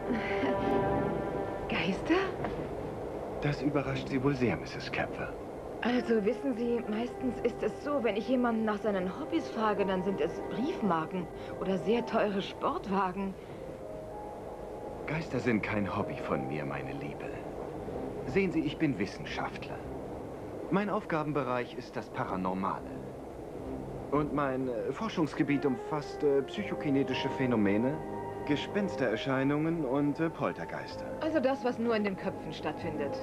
Geister? Das überrascht Sie wohl sehr, Mrs. Kepfer. Also, wissen Sie, meistens ist es so, wenn ich jemanden nach seinen Hobbys frage, dann sind es Briefmarken oder sehr teure Sportwagen. Geister sind kein Hobby von mir, meine Liebe. Sehen Sie, ich bin Wissenschaftler. Mein Aufgabenbereich ist das Paranormale. Und mein Forschungsgebiet umfasst psychokinetische Phänomene, Gespenstererscheinungen und Poltergeister. Also das, was nur in den Köpfen stattfindet.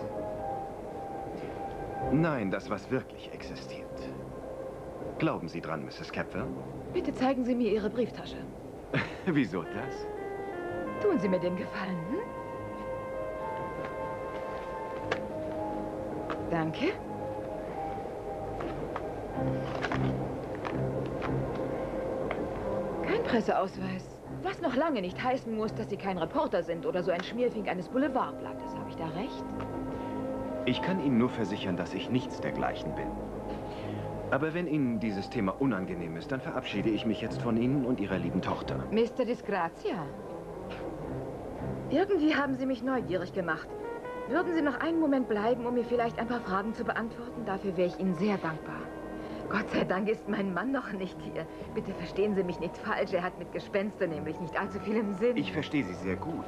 Nein, das, was wirklich existiert. Glauben Sie dran, Mrs. Kepfer? Bitte zeigen Sie mir Ihre Brieftasche. Wieso das? Tun Sie mir den Gefallen, hm? Danke. Kein Presseausweis. Was noch lange nicht heißen muss, dass Sie kein Reporter sind oder so ein Schmierfink eines Boulevardblattes. Habe ich da recht? Ich kann Ihnen nur versichern, dass ich nichts dergleichen bin. Aber wenn Ihnen dieses Thema unangenehm ist, dann verabschiede ich mich jetzt von Ihnen und Ihrer lieben Tochter. Mr. Disgrazia. Irgendwie haben Sie mich neugierig gemacht. Würden Sie noch einen Moment bleiben, um mir vielleicht ein paar Fragen zu beantworten? Dafür wäre ich Ihnen sehr dankbar. Gott sei Dank ist mein Mann noch nicht hier. Bitte verstehen Sie mich nicht falsch. Er hat mit Gespenstern nämlich nicht allzu viel im Sinn. Ich verstehe Sie sehr gut.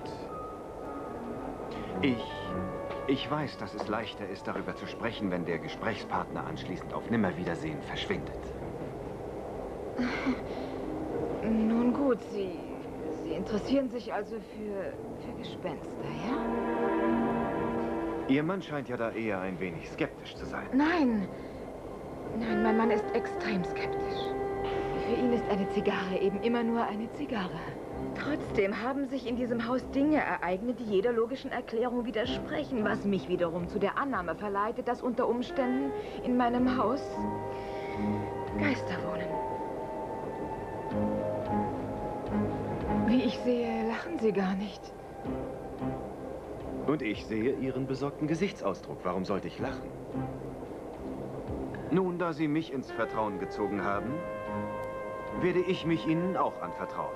Ich weiß, dass es leichter ist, darüber zu sprechen, wenn der Gesprächspartner anschließend auf Nimmerwiedersehen verschwindet. Nun gut, Sie interessieren sich also für Gespenster, ja? Ihr Mann scheint ja da eher ein wenig skeptisch zu sein. Nein, mein Mann ist extrem skeptisch. Für ihn ist eine Zigarre eben immer nur eine Zigarre. Trotzdem haben sich in diesem Haus Dinge ereignet, die jeder logischen Erklärung widersprechen, was mich wiederum zu der Annahme verleitet, dass unter Umständen in meinem Haus Geister wohnen. Wie ich sehe, lachen Sie gar nicht. Und ich sehe Ihren besorgten Gesichtsausdruck. Warum sollte ich lachen? Nun, da Sie mich ins Vertrauen gezogen haben, werde ich mich Ihnen auch anvertrauen.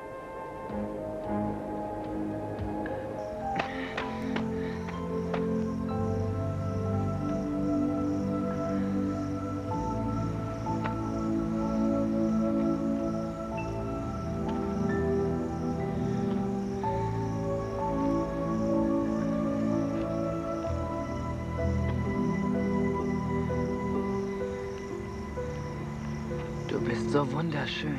Du bist so wunderschön.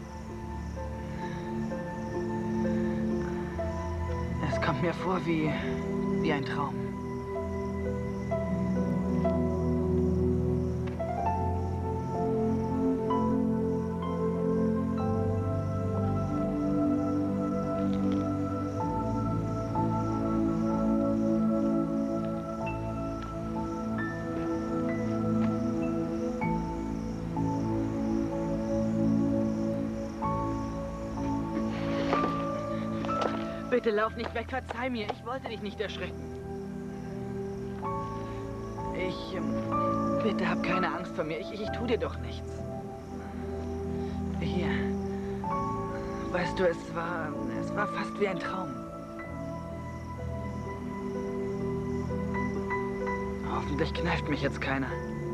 Es kommt mir vor wie ein Traum. Bitte lauf nicht weg, verzeih mir. Ich wollte dich nicht erschrecken. Bitte hab keine Angst vor mir. Ich tu dir doch nichts. Hier. Weißt du, es war fast wie ein Traum. Hoffentlich kneift mich jetzt keiner.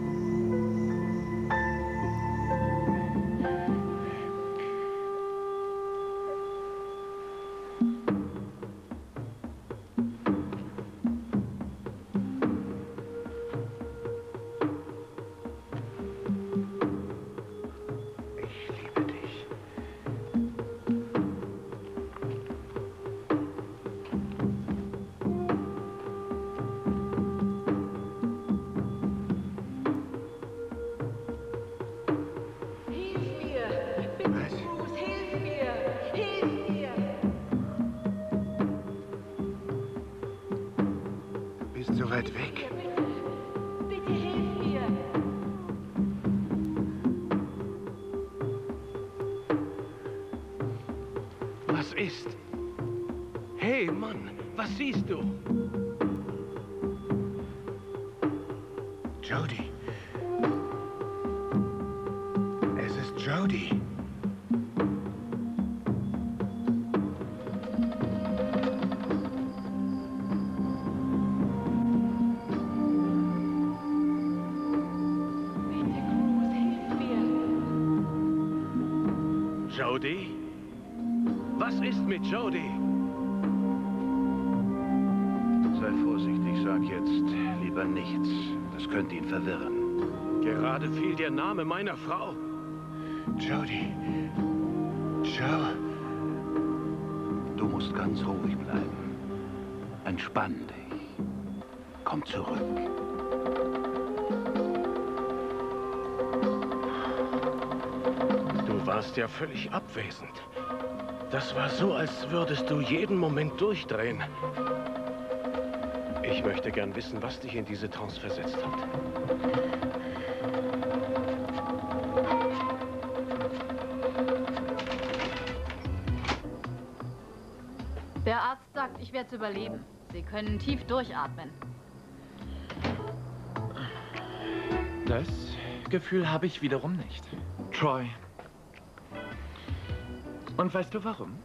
So weit weg. Bitte hilf mir. Was ist? Hey, Mann, was siehst du? Jody. Es ist Jody. Jodie? Was ist mit Jodie? Sei vorsichtig, sag jetzt lieber nichts. Das könnte ihn verwirren. Gerade fiel der Name meiner Frau. Jodie. Joe. Du musst ganz ruhig bleiben. Entspann dich. Komm zurück. Du warst ja völlig abwesend. Das war so, als würdest du jeden Moment durchdrehen. Ich möchte gern wissen, was dich in diese Trance versetzt hat. Der Arzt sagt, ich werde es überleben. Sie können tief durchatmen. Das Gefühl habe ich wiederum nicht. Troy. Und weißt du warum?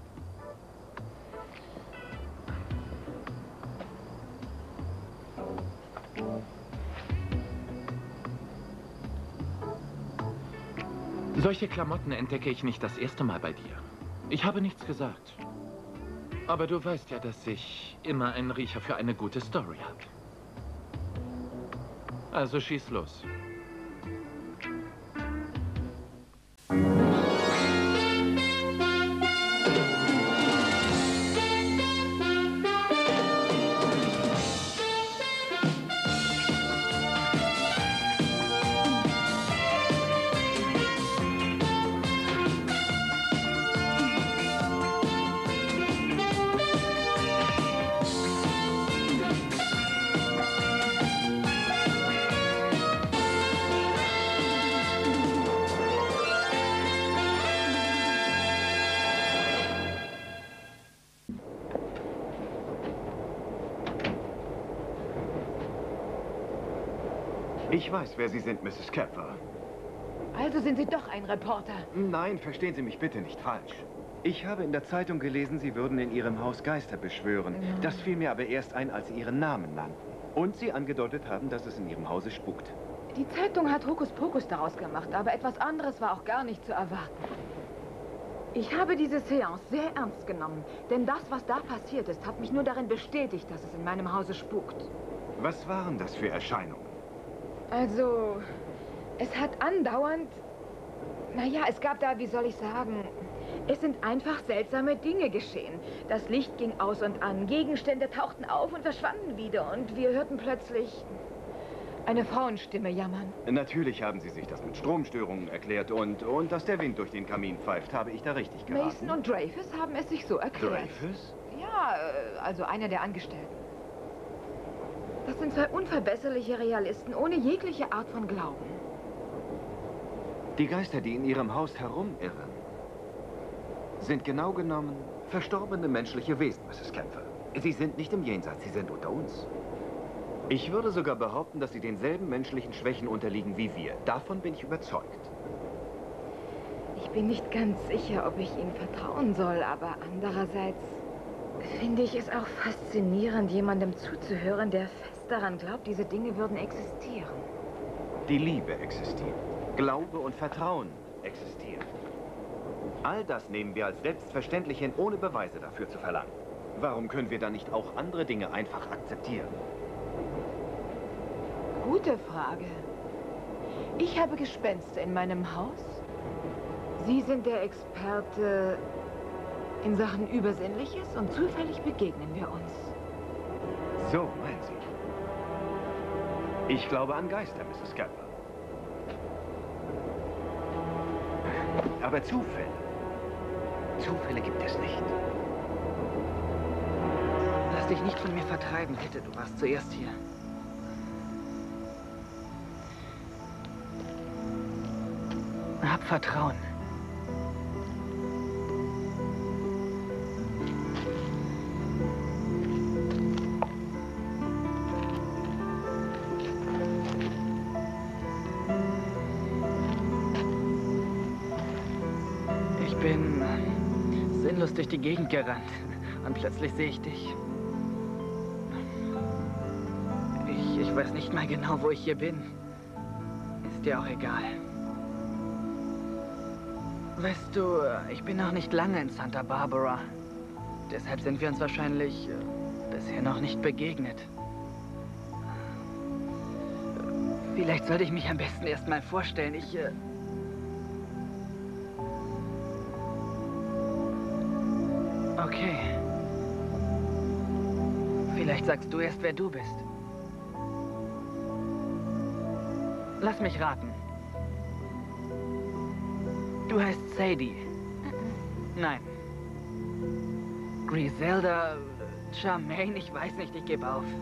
Solche Klamotten entdecke ich nicht das erste Mal bei dir. Ich habe nichts gesagt. Aber du weißt ja, dass ich immer einen Riecher für eine gute Story habe. Also schieß los. Ich weiß, wer Sie sind, Mrs. Kepfer. Also sind Sie doch ein Reporter. Nein, verstehen Sie mich bitte nicht falsch. Ich habe in der Zeitung gelesen, Sie würden in Ihrem Haus Geister beschwören. Ja. Das fiel mir aber erst ein, als Sie Ihren Namen nannten. Und Sie angedeutet haben, dass es in Ihrem Hause spukt. Die Zeitung hat Hokuspokus daraus gemacht, aber etwas anderes war auch gar nicht zu erwarten. Ich habe diese Seance sehr ernst genommen, denn das, was da passiert ist, hat mich nur darin bestätigt, dass es in meinem Hause spukt. Was waren das für Erscheinungen? Also, es hat andauernd... Naja, es gab da, wie soll ich sagen... Es sind einfach seltsame Dinge geschehen. Das Licht ging aus und an, Gegenstände tauchten auf und verschwanden wieder. Und wir hörten plötzlich eine Frauenstimme jammern. Natürlich haben Sie sich das mit Stromstörungen erklärt und dass der Wind durch den Kamin pfeift. Habe ich da richtig geraten? Mason und Dreyfus haben es sich so erklärt. Dreyfus? Ja, also einer der Angestellten. Das sind zwei unverbesserliche Realisten ohne jegliche Art von Glauben. Die Geister, die in Ihrem Haus herumirren, sind genau genommen verstorbene menschliche Wesen, Mrs. Kempfer. Sie sind nicht im Jenseits, sie sind unter uns. Ich würde sogar behaupten, dass sie denselben menschlichen Schwächen unterliegen wie wir. Davon bin ich überzeugt. Ich bin nicht ganz sicher, ob ich Ihnen vertrauen soll, aber andererseits finde ich es auch faszinierend, jemandem zuzuhören, der fest daran glaubt, diese Dinge würden existieren. Die Liebe existiert. Glaube und Vertrauen existieren. All das nehmen wir als selbstverständlich hin, ohne Beweise dafür zu verlangen. Warum können wir dann nicht auch andere Dinge einfach akzeptieren? Gute Frage. Ich habe Gespenster in meinem Haus. Sie sind der Experte in Sachen Übersinnliches und zufällig begegnen wir uns. So, meinen Sie? Ich glaube an Geister, Mrs. Kepfer. Aber Zufälle gibt es nicht. Lass dich nicht von mir vertreiben, bitte. Du warst zuerst hier. Hab Vertrauen. Ich bin sinnlos durch die Gegend gerannt und plötzlich sehe ich dich. Ich weiß nicht mal genau, wo ich hier bin. Ist dir auch egal. Weißt du, ich bin noch nicht lange in Santa Barbara. Deshalb sind wir uns wahrscheinlich bisher noch nicht begegnet. Vielleicht sollte ich mich am besten erst mal vorstellen. Okay. Vielleicht sagst du erst, wer du bist. Lass mich raten. Du heißt Sadie. Nein. Griselda, Charmaine, ich weiß nicht, ich gebe auf.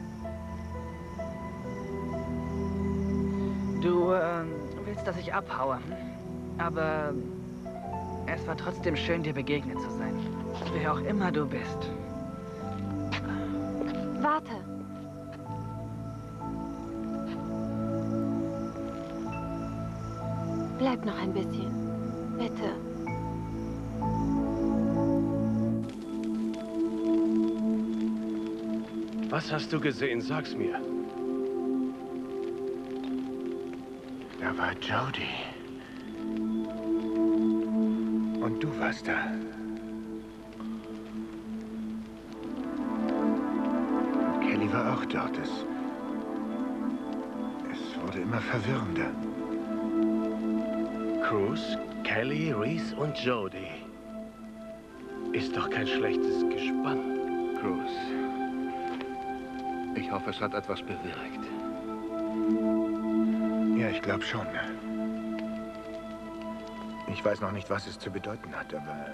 Du willst, dass ich abhaue. Aber es war trotzdem schön, dir begegnet zu sein. Wer auch immer du bist. Warte. Bleib noch ein bisschen. Bitte. Was hast du gesehen? Sag's mir. Da war Jody. Und du warst da. Und Kelly war auch dort. Es wurde immer verwirrender. Cruz, Kelly, Reese und Jody. Ist doch kein schlechtes Gespann. Cruz. Ich hoffe, es hat etwas bewirkt. Ja, ich glaube schon. Ich weiß noch nicht, was es zu bedeuten hat, aber...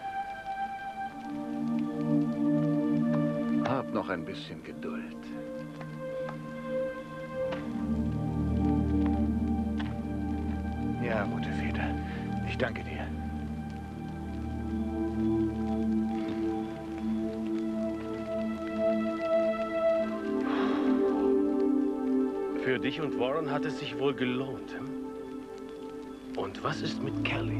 Hab noch ein bisschen Geduld. Ja, rote Feder. Ich danke dir. Für dich und Warren hat es sich wohl gelohnt. Hm? Und was ist mit Kelly?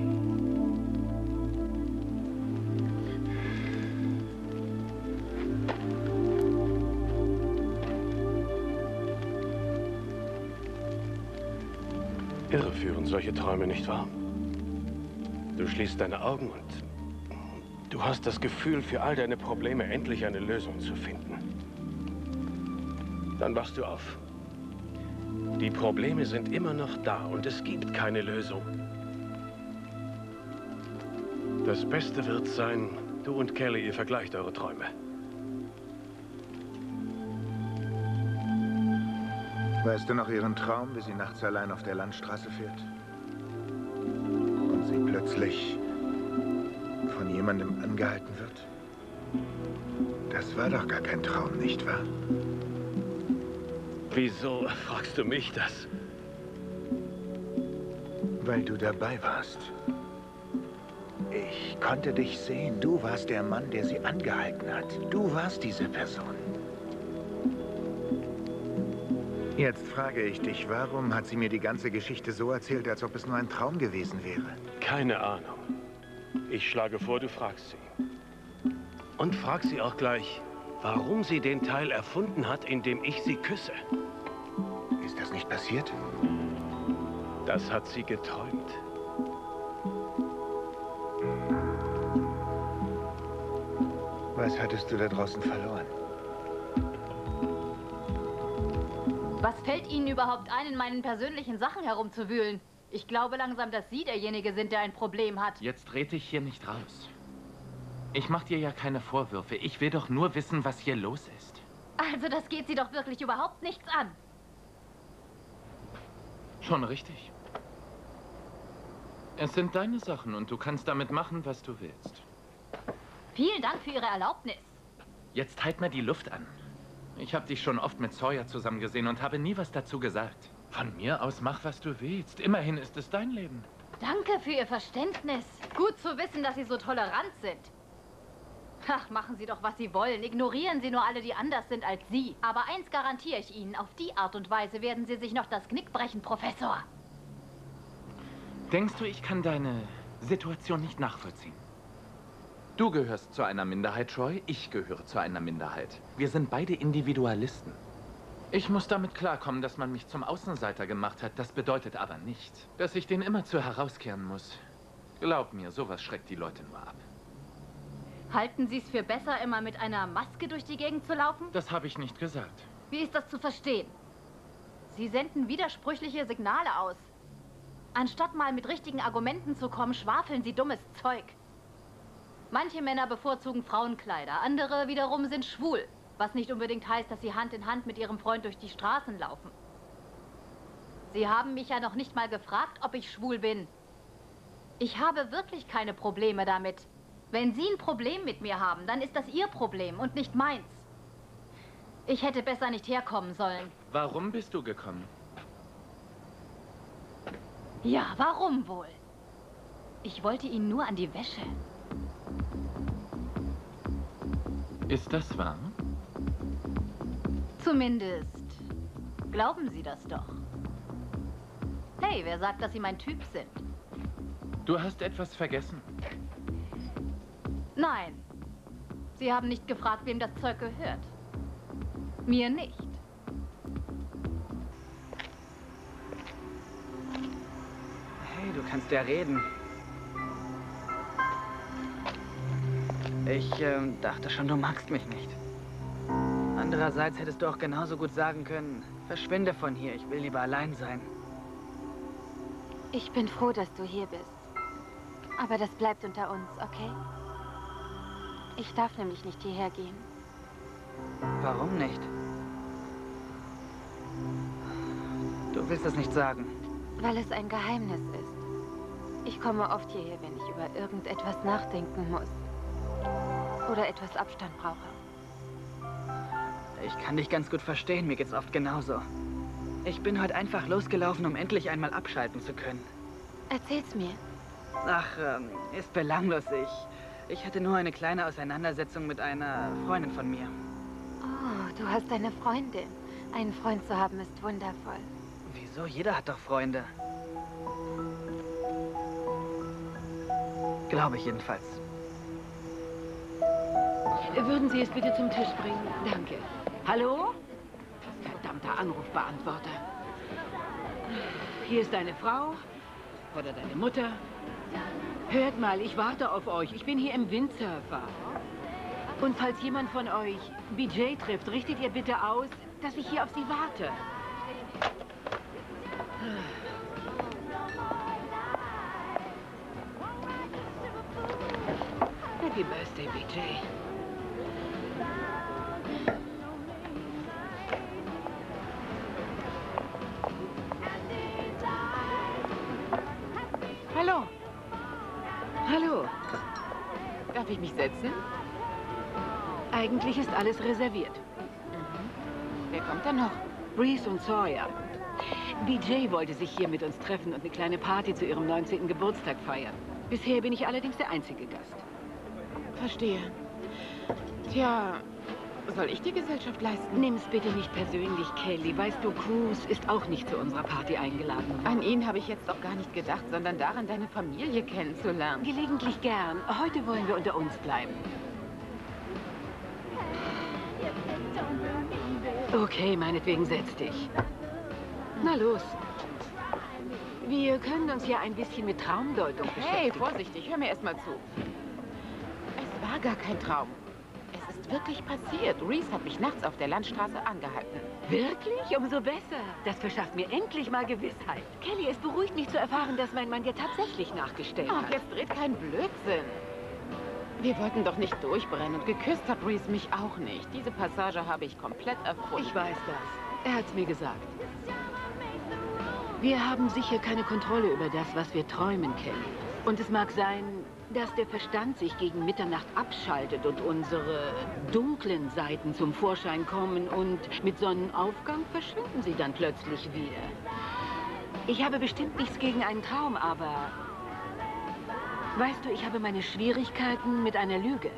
Irreführend, solche Träume, nicht wahr? Du schließt deine Augen und du hast das Gefühl, für all deine Probleme endlich eine Lösung zu finden. Dann wachst du auf. Die Probleme sind immer noch da und es gibt keine Lösung. Das Beste wird sein, du und Kelly, ihr vergleicht eure Träume. Weißt du noch ihren Traum, wie sie nachts allein auf der Landstraße fährt? Und sie plötzlich von jemandem angehalten wird? Das war doch gar kein Traum, nicht wahr? Wieso fragst du mich das? Weil du dabei warst. Ich konnte dich sehen. Du warst der Mann, der sie angehalten hat. Du warst diese Person. Jetzt frage ich dich, warum hat sie mir die ganze Geschichte so erzählt, als ob es nur ein Traum gewesen wäre? Keine Ahnung. Ich schlage vor, du fragst sie. Und frag sie auch gleich, warum sie den Teil erfunden hat, in dem ich sie küsse. Ist das nicht passiert? Das hat sie geträumt. Was hattest du da draußen verloren? Was fällt Ihnen überhaupt ein, in meinen persönlichen Sachen herumzuwühlen? Ich glaube langsam, dass Sie derjenige sind, der ein Problem hat. Jetzt red ich hier nicht raus. Ich mach dir ja keine Vorwürfe. Ich will doch nur wissen, was hier los ist. Also das geht Sie doch wirklich überhaupt nichts an. Schon richtig. Es sind deine Sachen und du kannst damit machen, was du willst. Vielen Dank für Ihre Erlaubnis. Jetzt halt mal die Luft an. Ich habe dich schon oft mit Sawyer zusammen gesehen und habe nie was dazu gesagt. Von mir aus mach, was du willst. Immerhin ist es dein Leben. Danke für Ihr Verständnis. Gut zu wissen, dass Sie so tolerant sind. Ach, machen Sie doch, was Sie wollen. Ignorieren Sie nur alle, die anders sind als Sie. Aber eins garantiere ich Ihnen, auf die Art und Weise werden Sie sich noch das Knick brechen, Professor. Denkst du, ich kann deine Situation nicht nachvollziehen? Du gehörst zu einer Minderheit, Troy. Ich gehöre zu einer Minderheit. Wir sind beide Individualisten. Ich muss damit klarkommen, dass man mich zum Außenseiter gemacht hat. Das bedeutet aber nicht, dass ich den immerzu herauskehren muss. Glaub mir, sowas schreckt die Leute nur ab. Halten Sie es für besser, immer mit einer Maske durch die Gegend zu laufen? Das habe ich nicht gesagt. Wie ist das zu verstehen? Sie senden widersprüchliche Signale aus. Anstatt mal mit richtigen Argumenten zu kommen, schwafeln Sie dummes Zeug. Manche Männer bevorzugen Frauenkleider, andere wiederum sind schwul. Was nicht unbedingt heißt, dass sie Hand in Hand mit ihrem Freund durch die Straßen laufen. Sie haben mich ja noch nicht mal gefragt, ob ich schwul bin. Ich habe wirklich keine Probleme damit. Wenn Sie ein Problem mit mir haben, dann ist das Ihr Problem und nicht meins. Ich hätte besser nicht herkommen sollen. Warum bist du gekommen? Ja, warum wohl? Ich wollte ihn nur an die Wäsche. Ist das wahr? Zumindest glauben Sie das doch. Hey, wer sagt, dass Sie mein Typ sind? Du hast etwas vergessen. Nein. Sie haben nicht gefragt, wem das Zeug gehört. Mir nicht. Hey, du kannst ja reden. Ich dachte schon, du magst mich nicht. Andererseits hättest du auch genauso gut sagen können, verschwinde von hier, ich will lieber allein sein. Ich bin froh, dass du hier bist. Aber das bleibt unter uns, okay? Ich darf nämlich nicht hierher gehen. Warum nicht? Du willst es nicht sagen. Weil es ein Geheimnis ist. Ich komme oft hierher, wenn ich über irgendetwas nachdenken muss. Oder etwas Abstand brauche. Ich kann dich ganz gut verstehen, mir geht's oft genauso. Ich bin heute einfach losgelaufen, um endlich einmal abschalten zu können. Erzähl's mir. Ach, ist belanglos. Ich hatte nur eine kleine Auseinandersetzung mit einer Freundin von mir. Oh, du hast eine Freundin. Einen Freund zu haben ist wundervoll. Wieso? Jeder hat doch Freunde. Glaube ich jedenfalls. Würden Sie es bitte zum Tisch bringen? Danke. Hallo? Verdammter Anrufbeantworter. Hier ist deine Frau oder deine Mutter. Hört mal, ich warte auf euch. Ich bin hier im Windsurfer. Und falls jemand von euch BJ trifft, richtet ihr bitte aus, dass ich hier auf sie warte. Happy Birthday, BJ. Hallo. Hallo. Darf ich mich setzen? Eigentlich ist alles reserviert. Wer kommt da noch? Reese und Sawyer. BJ wollte sich hier mit uns treffen und eine kleine Party zu ihrem 19. Geburtstag feiern. Bisher bin ich allerdings der einzige Gast. Verstehe. Tja, soll ich die Gesellschaft leisten? Nimm's bitte nicht persönlich, Kelly. Weißt du, Cruz ist auch nicht zu unserer Party eingeladen worden. An ihn habe ich jetzt auch gar nicht gedacht, sondern daran, deine Familie kennenzulernen. Gelegentlich gern. Heute wollen wir unter uns bleiben. Okay, meinetwegen setz dich. Na los. Wir können uns ja ein bisschen mit Traumdeutung Hey, beschäftigen. vorsichtig, hör mir erst mal zu. Es war gar kein Traum. Es ist wirklich passiert. Reese hat mich nachts auf der Landstraße angehalten. Wirklich? Umso besser. Das verschafft mir endlich mal Gewissheit. Kelly, es beruhigt mich zu erfahren, dass mein Mann dir tatsächlich nachgestellt Ach, hat. jetzt dreht kein Blödsinn. Wir wollten doch nicht durchbrennen und geküsst hat Reese mich auch nicht. Diese Passage habe ich komplett erfunden. Ich weiß das. Er hat's mir gesagt. Wir haben sicher keine Kontrolle über das, was wir träumen, Kelly. Und es mag sein, dass der Verstand sich gegen Mitternacht abschaltet und unsere dunklen Seiten zum Vorschein kommen und mit Sonnenaufgang verschwinden sie dann plötzlich wieder. Ich habe bestimmt nichts gegen einen Traum, aber weißt du, ich habe meine Schwierigkeiten mit einer Lüge.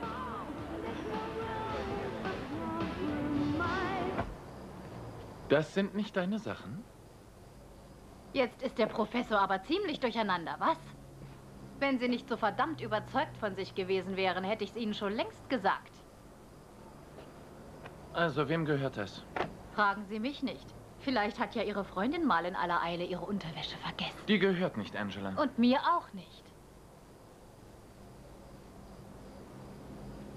Das sind nicht deine Sachen? Jetzt ist der Professor aber ziemlich durcheinander, was? Wenn Sie nicht so verdammt überzeugt von sich gewesen wären, hätte ich es Ihnen schon längst gesagt. Also, wem gehört das? Fragen Sie mich nicht. Vielleicht hat ja Ihre Freundin mal in aller Eile ihre Unterwäsche vergessen. Die gehört nicht, Angela. Und mir auch nicht.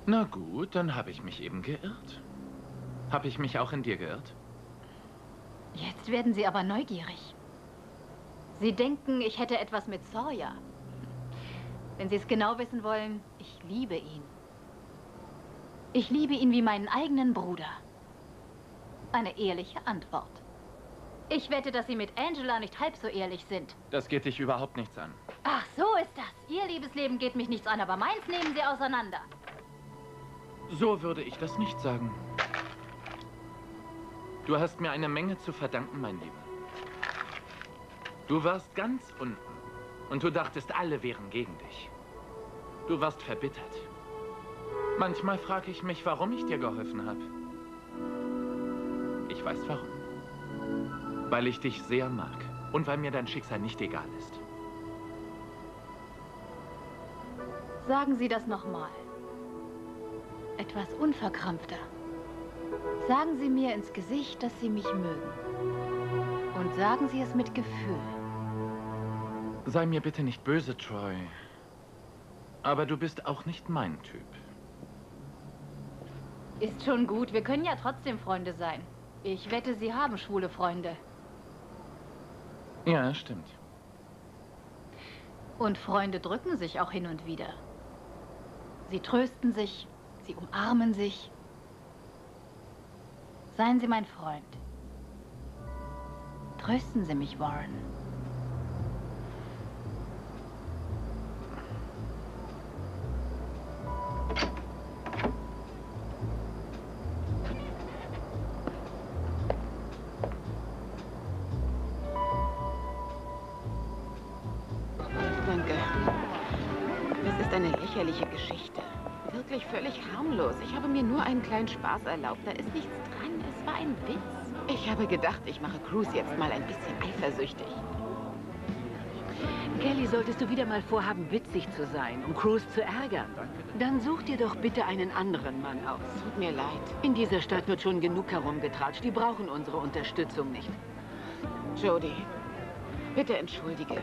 Na gut, dann habe ich mich eben geirrt. Habe ich mich auch in dir geirrt? Jetzt werden Sie aber neugierig. Sie denken, ich hätte etwas mit Sawyer. Wenn Sie es genau wissen wollen, ich liebe ihn. Ich liebe ihn wie meinen eigenen Bruder. Eine ehrliche Antwort. Ich wette, dass Sie mit Angela nicht halb so ehrlich sind. Das geht dich überhaupt nichts an. Ach, so ist das. Ihr Liebesleben geht mich nichts an, aber meins nehmen Sie auseinander. So würde ich das nicht sagen. Du hast mir eine Menge zu verdanken, mein Lieber. Du warst ganz unten und du dachtest, alle wären gegen dich. Du warst verbittert. Manchmal frage ich mich, warum ich dir geholfen habe. Ich weiß warum. Weil ich dich sehr mag und weil mir dein Schicksal nicht egal ist. Sagen Sie das nochmal. Etwas unverkrampfter. Sagen Sie mir ins Gesicht, dass Sie mich mögen. Und sagen Sie es mit Gefühl. Sei mir bitte nicht böse, Troy. Aber du bist auch nicht mein Typ. Ist schon gut, wir können ja trotzdem Freunde sein. Ich wette, Sie haben schwule Freunde. Ja, stimmt. Und Freunde drücken sich auch hin und wieder. Sie trösten sich, sie umarmen sich. Seien Sie mein Freund. Trösten Sie mich, Warren. Danke. Das ist eine lächerliche Geschichte. Wirklich völlig harmlos. Ich habe mir nur einen kleinen Spaß erlaubt. Da ist nichts dran. Es war ein Witz. Ich habe gedacht, ich mache Cruz jetzt mal ein bisschen eifersüchtig. Kelly, solltest du wieder mal vorhaben, witzig zu sein, um Cruz zu ärgern, dann such dir doch bitte einen anderen Mann aus. Tut mir leid. In dieser Stadt wird schon genug herumgetratscht. Die brauchen unsere Unterstützung nicht. Jody, bitte entschuldige.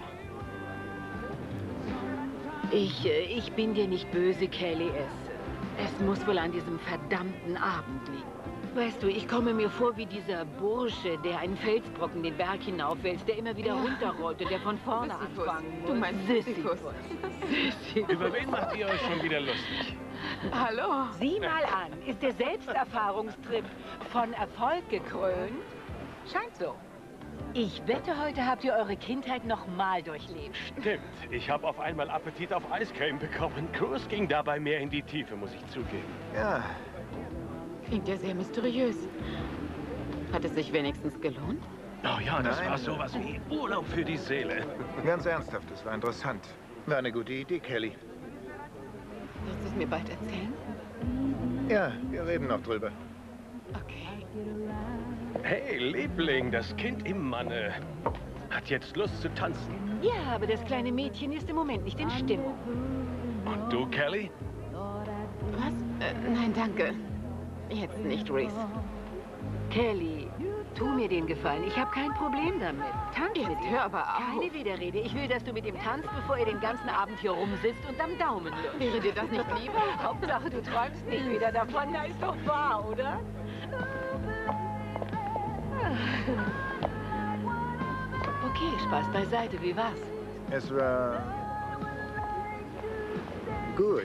Ich bin dir nicht böse, Kelly. Es muss wohl an diesem verdammten Abend liegen. Weißt du, ich komme mir vor wie dieser Bursche, der einen Felsbrocken den Berg hinaufwälzt, der immer wieder runterrollt und der von vorne anfangen muss. Du meinst Sisyphus. Sisyphus. Über wen macht ihr euch schon wieder lustig? Hallo. Sieh mal an, ist der Selbsterfahrungstrip von Erfolg gekrönt? Scheint so. Ich wette, heute habt ihr eure Kindheit noch mal durchlebt. Stimmt. Ich habe auf einmal Appetit auf Eiscreme bekommen. Cruz ging dabei mehr in die Tiefe, muss ich zugeben. Ja, Klingt ja sehr mysteriös. Hat es sich wenigstens gelohnt? Oh ja, das Nein. war sowas wie Urlaub für die Seele. ganz ernsthaft, das war interessant. War eine gute Idee, Kelly. Wirst du es mir bald erzählen? Ja, wir reden noch drüber. Okay. Hey, Liebling, das Kind im Manne hat jetzt Lust zu tanzen. Ja, aber das kleine Mädchen ist im Moment nicht in Stimmung. Und du, Kelly? Was? Nein, danke. Jetzt nicht, Reese. Kelly, tu mir den Gefallen. Ich habe kein Problem damit. Tanz mit Jetzt ihm. hör aber auf. Keine Widerrede. Ich will, dass du mit ihm tanzt, bevor ihr den ganzen Abend hier rumsitzt und am Daumen lutscht. Wäre dir das nicht lieber? Hauptsache, du träumst nicht wieder davon. Na, ist doch wahr, oder? Okay, Spaß beiseite. Wie war's? Es war gut.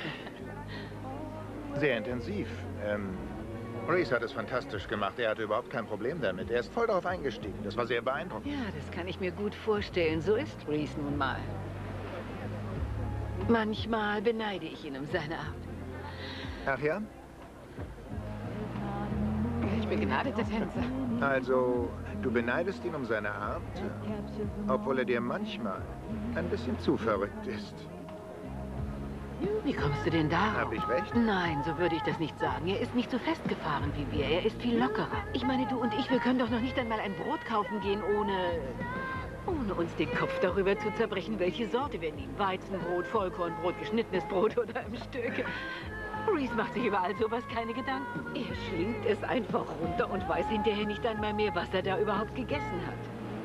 Sehr intensiv. Reese hat es fantastisch gemacht. Er hatte überhaupt kein Problem damit. Er ist voll darauf eingestiegen. Das war sehr beeindruckend. Ja, das kann ich mir gut vorstellen. So ist Reese nun mal. Manchmal beneide ich ihn um seine Art. Ach ja? Ich begnadeter Tänzer. Also, du beneidest ihn um seine Art, obwohl er dir manchmal ein bisschen zu verrückt ist. Wie kommst du denn darauf? Hab ich recht? Nein, so würde ich das nicht sagen. Er ist nicht so festgefahren wie wir. Er ist viel lockerer. Ich meine, du und ich, wir können doch noch nicht einmal ein Brot kaufen gehen, ohne uns den Kopf darüber zu zerbrechen, welche Sorte wir nehmen. Weizenbrot, Vollkornbrot, geschnittenes Brot oder im Stück. Reese macht sich über all sowas keine Gedanken. Er schlingt es einfach runter und weiß hinterher nicht einmal mehr, was er da überhaupt gegessen hat.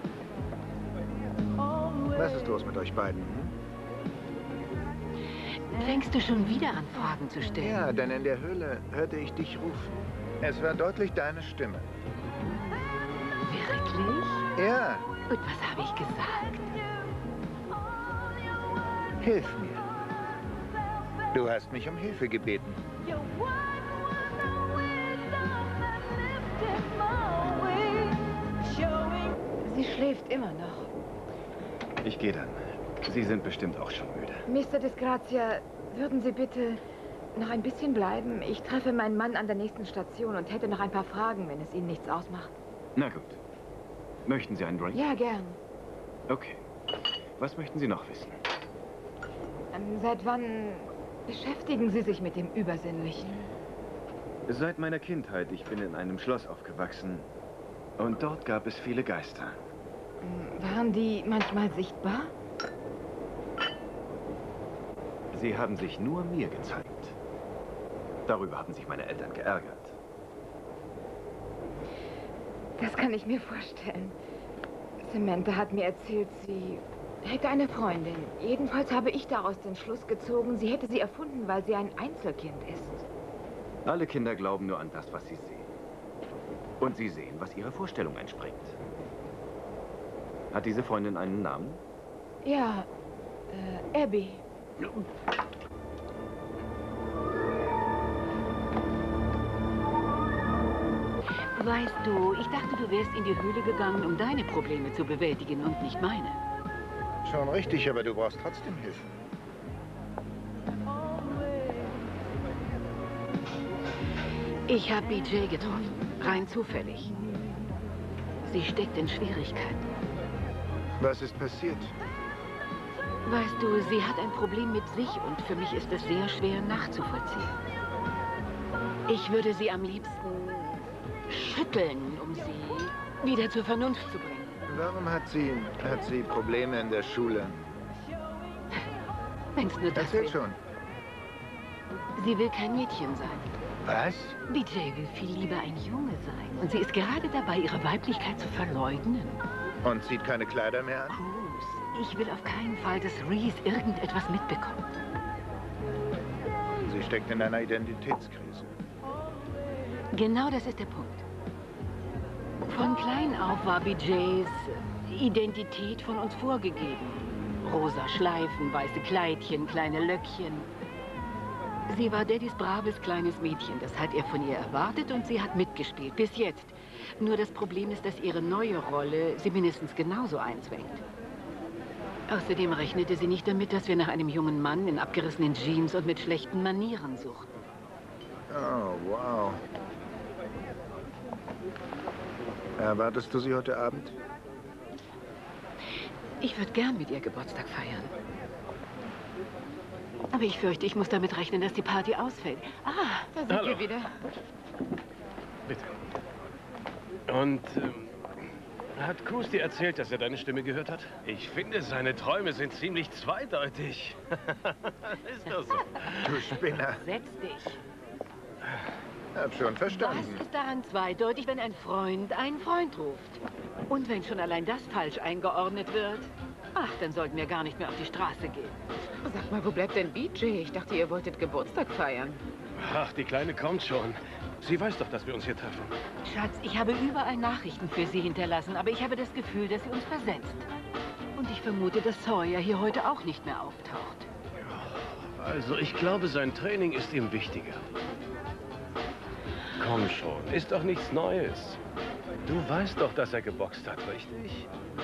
Was ist los mit euch beiden? Fängst du schon wieder an, Fragen zu stellen? Ja, denn in der Höhle hörte ich dich rufen. Es war deutlich deine Stimme. Wirklich? Ja, Und was habe ich gesagt? hilf mir. Du hast mich um Hilfe gebeten. Sie schläft immer noch. Ich gehe dann. Sie sind bestimmt auch schon müde. Mr. Disgrazia, würden Sie bitte noch ein bisschen bleiben? Ich treffe meinen Mann an der nächsten Station und hätte noch ein paar Fragen, wenn es Ihnen nichts ausmacht. Na gut. Möchten Sie einen Drink? Ja, gern. Okay. Was möchten Sie noch wissen? Seit wann beschäftigen Sie sich mit dem Übersinnlichen? Seit meiner Kindheit. Ich bin in einem Schloss aufgewachsen. Und dort gab es viele Geister. Waren die manchmal sichtbar? Sie haben sich nur mir gezeigt. Darüber haben sich meine Eltern geärgert. Das kann ich mir vorstellen. Samantha hat mir erzählt, sie hätte eine Freundin. Jedenfalls habe ich daraus den Schluss gezogen, sie hätte sie erfunden, weil sie ein Einzelkind ist. Alle Kinder glauben nur an das, was sie sehen. Und sie sehen, was ihrer Vorstellung entspricht. Hat diese Freundin einen Namen? Ja, Abby. Weißt du, ich dachte, du wärst in die Höhle gegangen, um deine Probleme zu bewältigen und nicht meine. Schon richtig, aber du brauchst trotzdem Hilfe. Ich habe BJ getroffen, rein zufällig. Sie steckt in Schwierigkeiten. Was ist passiert? Weißt du, sie hat ein Problem mit sich und für mich ist es sehr schwer nachzuvollziehen. Ich würde sie am liebsten schütteln, um sie wieder zur Vernunft zu bringen. Warum hat sie Probleme in der Schule? Wenn's nur das Erzähl ist. schon. Sie will kein Mädchen sein. Was? BJ will viel lieber ein Junge sein. Und sie ist gerade dabei, ihre Weiblichkeit zu verleugnen. Und zieht keine Kleider mehr an? Bruce, ich will auf keinen Fall, dass Reese irgendetwas mitbekommt. Sie steckt in einer Identitätskrise. Genau das ist der Punkt. Von klein auf war BJs Identität von uns vorgegeben. Rosa Schleifen, weiße Kleidchen, kleine Löckchen. Sie war Daddys braves kleines Mädchen. Das hat er von ihr erwartet und sie hat mitgespielt. Bis jetzt. Nur das Problem ist, dass ihre neue Rolle sie mindestens genauso einzwängt. Außerdem rechnete sie nicht damit, dass wir nach einem jungen Mann in abgerissenen Jeans und mit schlechten Manieren suchten. Oh, wow. Erwartest du sie heute Abend? Ich würde gern mit ihr Geburtstag feiern. Aber ich fürchte, ich muss damit rechnen, dass die Party ausfällt. Ah, Da sind wir wieder. Bitte. Und hat Cruz dir erzählt, dass er deine Stimme gehört hat? Ich finde, seine Träume sind ziemlich zweideutig. Ist das so? Du Spinner. setz dich. Hab schon Was verstanden. ist daran zweideutig, wenn ein Freund einen Freund ruft? Und wenn schon allein das falsch eingeordnet wird? Ach, dann sollten wir gar nicht mehr auf die Straße gehen. Sag mal, wo bleibt denn BJ? Ich dachte, ihr wolltet Geburtstag feiern. Ach, die Kleine kommt schon. Sie weiß doch, dass wir uns hier treffen. Schatz, ich habe überall Nachrichten für Sie hinterlassen, aber ich habe das Gefühl, dass sie uns versetzt. Und ich vermute, dass Sawyer hier heute auch nicht mehr auftaucht. Also, ich glaube, sein Training ist ihm wichtiger. Komm schon, ist doch nichts Neues. Du weißt doch, dass er geboxt hat, richtig?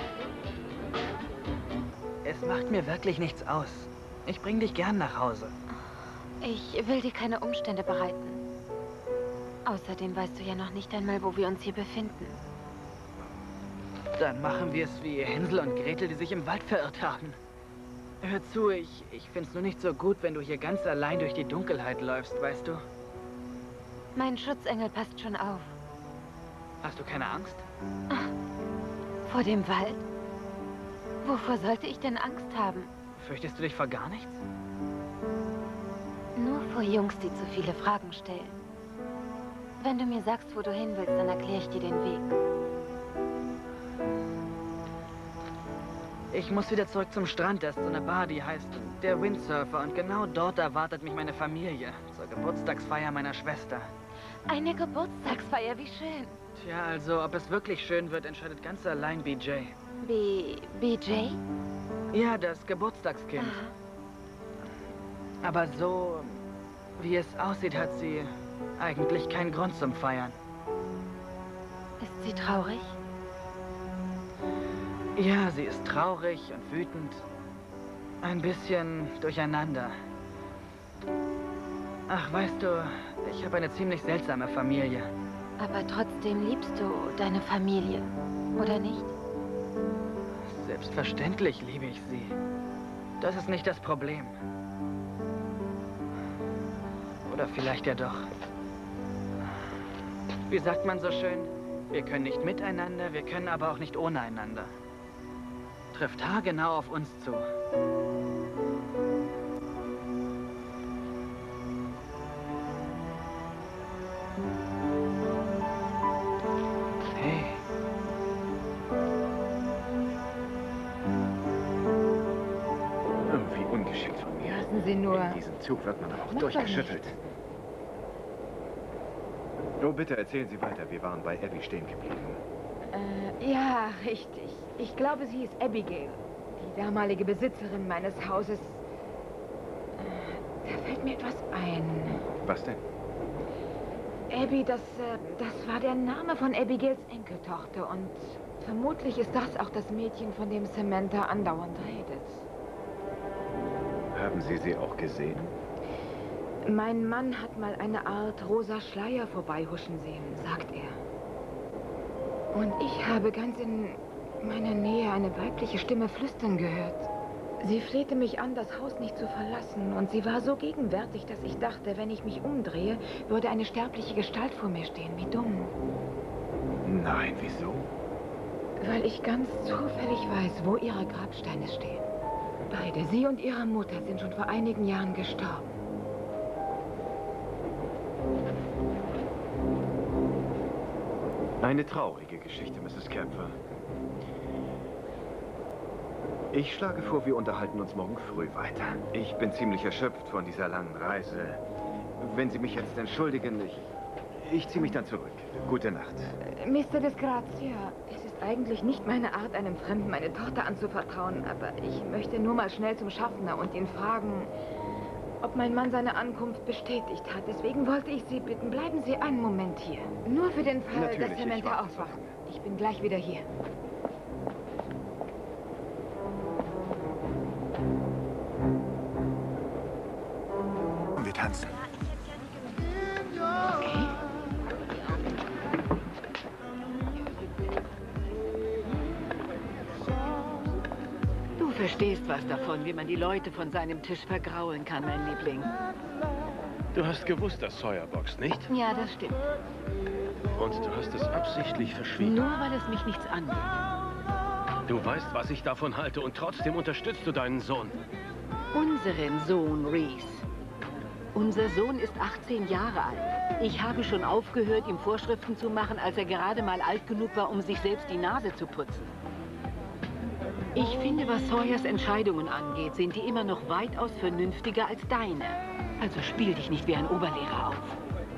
Es macht mir wirklich nichts aus. Ich bring dich gern nach Hause. Ich will dir keine Umstände bereiten. Außerdem weißt du ja noch nicht einmal, wo wir uns hier befinden. Dann machen wir es wie Hänsel und Gretel, die sich im Wald verirrt haben. Hör zu, ich find's nur nicht so gut, wenn du hier ganz allein durch die Dunkelheit läufst, weißt du? Mein Schutzengel passt schon auf. Hast du keine Angst? Vor dem Wald? Wovor sollte ich denn Angst haben? Fürchtest du dich vor gar nichts? Nur vor Jungs, die zu viele Fragen stellen. Wenn du mir sagst, wo du hin willst, dann erkläre ich dir den Weg. Ich muss wieder zurück zum Strand. Da ist so eine Bar, die heißt der Windsurfer. Und genau dort erwartet mich meine Familie zur Geburtstagsfeier meiner Schwester. Eine Geburtstagsfeier, wie schön. Tja, also, ob es wirklich schön wird, entscheidet ganz allein BJ. BJ? Ja, das Geburtstagskind. Aber so, wie es aussieht, hat sie eigentlich keinen Grund zum Feiern. Ist sie traurig? Ja, sie ist traurig und wütend. Ein bisschen durcheinander. Ach, weißt du, ich habe eine ziemlich seltsame Familie. Aber trotzdem liebst du deine Familie, oder nicht? Selbstverständlich liebe ich sie. Das ist nicht das Problem. Oder vielleicht ja doch. Wie sagt man so schön? Wir können nicht miteinander, wir können aber auch nicht ohne einander. Trifft haargenau auf uns zu. Hey. Irgendwie ungeschickt von mir. Lassen Sie nur. In diesem Zug wird man auch Mach durchgeschüttelt. Oh, bitte erzählen Sie weiter. Wir waren bei Abby stehen geblieben. Ja, richtig. Ich glaube, sie ist Abigail, die damalige Besitzerin meines Hauses. Da fällt mir etwas ein. Was denn? Abby, das war der Name von Abigails Enkeltochter und vermutlich ist das auch das Mädchen, von dem Samantha andauernd redet. Haben Sie sie auch gesehen? Mein Mann hat mal eine Art rosa Schleier vorbeihuschen sehen, sagt er. Und ich habe ganz in meiner Nähe eine weibliche Stimme flüstern gehört. Sie flehte mich an, das Haus nicht zu verlassen. Und sie war so gegenwärtig, dass ich dachte, wenn ich mich umdrehe, würde eine sterbliche Gestalt vor mir stehen. Wie dumm. Nein, wieso? Weil ich ganz zufällig weiß, wo ihre Grabsteine stehen. Beide, sie und ihre Mutter, sind schon vor einigen Jahren gestorben. Eine traurige Geschichte, Mrs. Kemper. Ich schlage vor, wir unterhalten uns morgen früh weiter. Ich bin ziemlich erschöpft von dieser langen Reise. Wenn Sie mich jetzt entschuldigen, ich ziehe mich dann zurück. Gute Nacht. Mr. Disgrazia, es ist eigentlich nicht meine Art, einem Fremden meine Tochter anzuvertrauen, aber ich möchte nur mal schnell zum Schaffner und ihn fragen, ob mein Mann seine Ankunft bestätigt hat. Deswegen wollte ich Sie bitten, bleiben Sie einen Moment hier. Nur für den Fall, Natürlich, dass ich Samantha warte. aufwacht. Ich bin gleich wieder hier. Wir tanzen. Okay. Du verstehst was davon, wie man die Leute von seinem Tisch vergraulen kann, mein Liebling. Du hast gewusst, dass Sawyer boxt, nicht? Ja, das stimmt. Und du hast es absichtlich verschwiegen. Nur weil es mich nichts angeht. Du weißt, was ich davon halte und trotzdem unterstützt du deinen Sohn. Unseren Sohn, Reese. Unser Sohn ist 18 Jahre alt. Ich habe schon aufgehört, ihm Vorschriften zu machen, als er gerade mal alt genug war, um sich selbst die Nase zu putzen. Ich finde, was Sawyers Entscheidungen angeht, sind die immer noch weitaus vernünftiger als deine. Also spiel dich nicht wie ein Oberlehrer auf.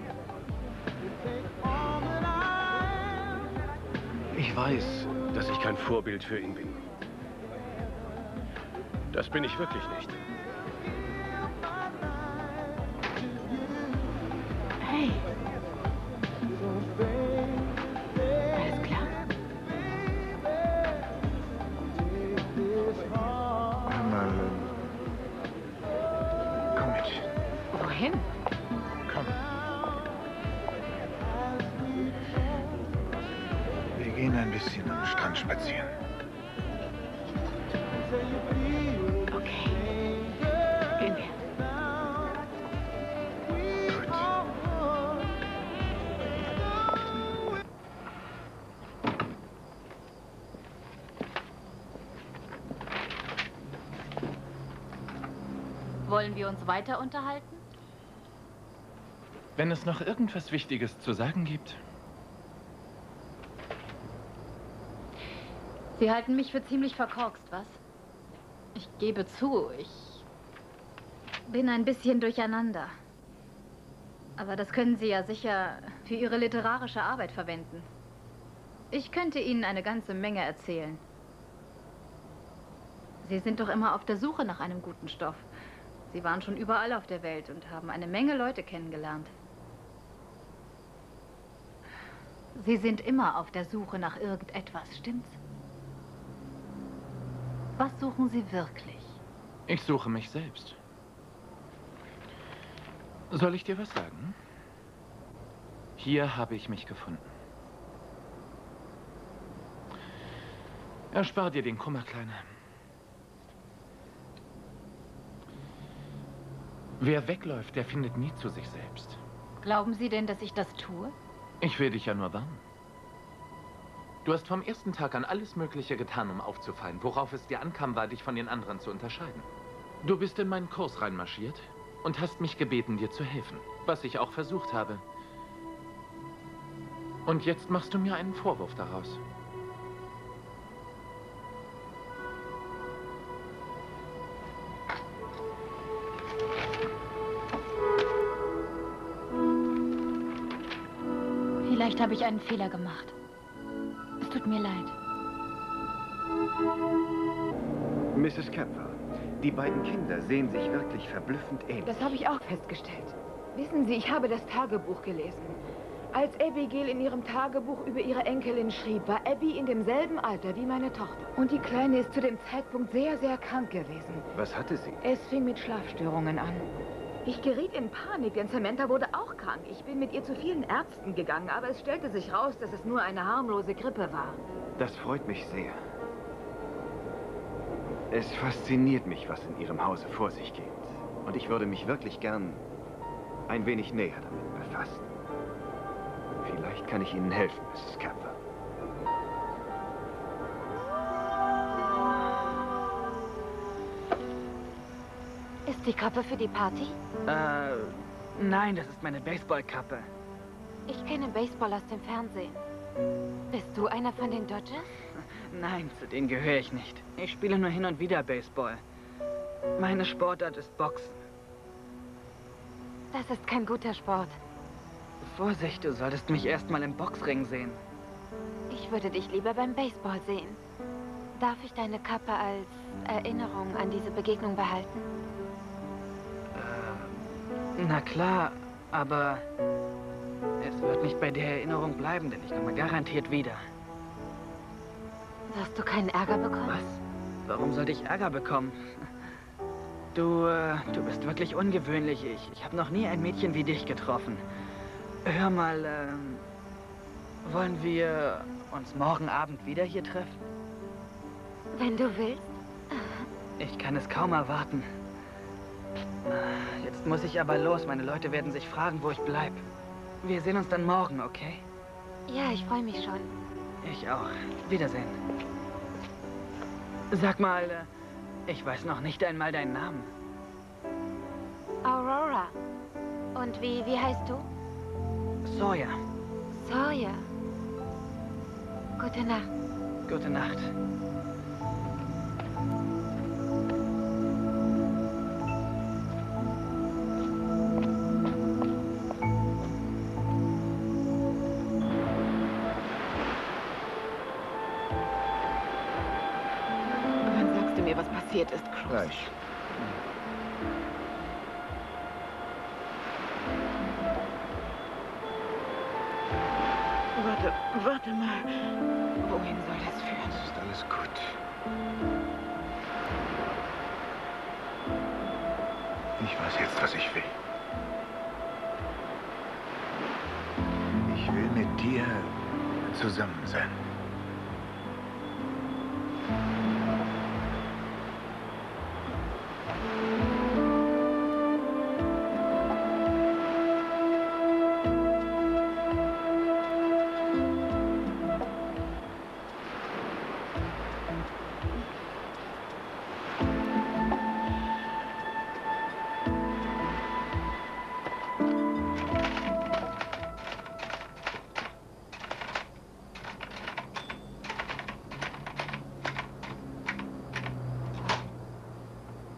Ich weiß, dass ich kein Vorbild für ihn bin. Das bin ich wirklich nicht. Hey. Alles klar? Hör mal, komm mit. Wohin? Komm. Wir gehen ein bisschen am Strand spazieren. Okay. Gehen wir. Gut. Wollen wir uns weiter unterhalten? Wenn es noch irgendwas Wichtiges zu sagen gibt. Sie halten mich für ziemlich verkorkst, was? Ich gebe zu, ich bin ein bisschen durcheinander. Aber das können Sie ja sicher für Ihre literarische Arbeit verwenden. Ich könnte Ihnen eine ganze Menge erzählen. Sie sind doch immer auf der Suche nach einem guten Stoff. Sie waren schon überall auf der Welt und haben eine Menge Leute kennengelernt. Sie sind immer auf der Suche nach irgendetwas, stimmt's? Was suchen Sie wirklich? Ich suche mich selbst. Soll ich dir was sagen? Hier habe ich mich gefunden. Erspar dir den Kummer, Kleine. Wer wegläuft, der findet nie zu sich selbst. Glauben Sie denn, dass ich das tue? Ich will dich ja nur warnen. Du hast vom ersten Tag an alles Mögliche getan, um aufzufallen. Worauf es dir ankam, war, dich von den anderen zu unterscheiden. Du bist in meinen Kurs reinmarschiert und hast mich gebeten, dir zu helfen. Was ich auch versucht habe. Und jetzt machst du mir einen Vorwurf daraus. Vielleicht habe ich einen Fehler gemacht. Es tut mir leid. Mrs. Kemper, die beiden Kinder sehen sich wirklich verblüffend ähnlich. Das habe ich auch festgestellt. Wissen Sie, ich habe das Tagebuch gelesen. Als Abigail in ihrem Tagebuch über ihre Enkelin schrieb, war Abby in demselben Alter wie meine Tochter. Und die Kleine ist zu dem Zeitpunkt sehr, sehr krank gewesen. Was hatte sie? Es fing mit Schlafstörungen an. Ich geriet in Panik, denn Samantha wurde auch krank. Ich bin mit ihr zu vielen Ärzten gegangen, aber es stellte sich raus, dass es nur eine harmlose Grippe war. Das freut mich sehr. Es fasziniert mich, was in Ihrem Hause vor sich geht. Und ich würde mich wirklich gern ein wenig näher damit befassen. Vielleicht kann ich Ihnen helfen, Mrs. Kemper. Ist die Kappe für die Party? Nein, das ist meine Baseballkappe. Ich kenne Baseball aus dem Fernsehen. Bist du einer von den Dodgers? Nein, zu denen gehöre ich nicht. Ich spiele nur hin und wieder Baseball. Meine Sportart ist Boxen. Das ist kein guter Sport. Vorsicht, du solltest mich erstmal im Boxring sehen. Ich würde dich lieber beim Baseball sehen. Darf ich deine Kappe als Erinnerung an diese Begegnung behalten? Na klar, aber es wird nicht bei der Erinnerung bleiben, denn ich komme garantiert wieder. Wirst du keinen Ärger bekommen? Was? Warum sollte ich Ärger bekommen? Du bist wirklich ungewöhnlich. Ich habe noch nie ein Mädchen wie dich getroffen. Hör mal, wollen wir uns morgen Abend wieder hier treffen? Wenn du willst. Ich kann es kaum erwarten. Jetzt muss ich aber los. Meine Leute werden sich fragen, wo ich bleibe. Wir sehen uns dann morgen, okay? Ja, ich freue mich schon. Ich auch. Wiedersehen. Sag mal, ich weiß noch nicht einmal deinen Namen. Aurora. Und wie heißt du? Sawyer. Sawyer. Gute Nacht. Gute Nacht. Wann sagst du mir, was passiert ist, Cruz? Gleich. Warte mal. Wohin soll das führen? Es ist alles gut. Ich weiß jetzt, was ich will. Ich will mit dir zusammen sein.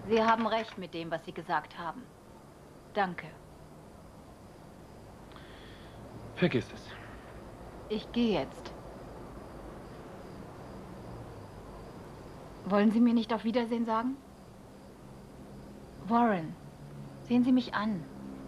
Sie haben recht mit dem, was Sie gesagt haben. Danke. Vergiss es. Ich gehe jetzt. Wollen Sie mir nicht auf Wiedersehen sagen? Warren, sehen Sie mich an.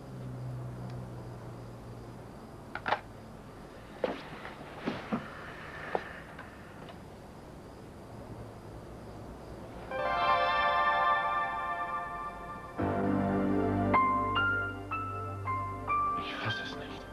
Ich fasse es nicht.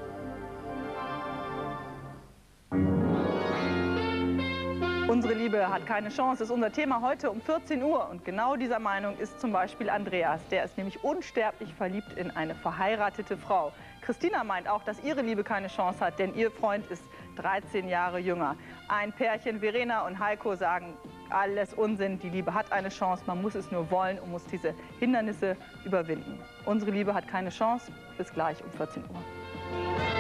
Unsere Liebe hat keine Chance, ist unser Thema heute um 14 Uhr. Und genau dieser Meinung ist zum Beispiel Andreas. Der ist nämlich unsterblich verliebt in eine verheiratete Frau. Christina meint auch, dass ihre Liebe keine Chance hat, denn ihr Freund ist 13 Jahre jünger. Ein Pärchen, Verena und Heiko, sagen, alles Unsinn, die Liebe hat eine Chance, man muss es nur wollen und muss diese Hindernisse überwinden. Unsere Liebe hat keine Chance. Bis gleich um 14 Uhr.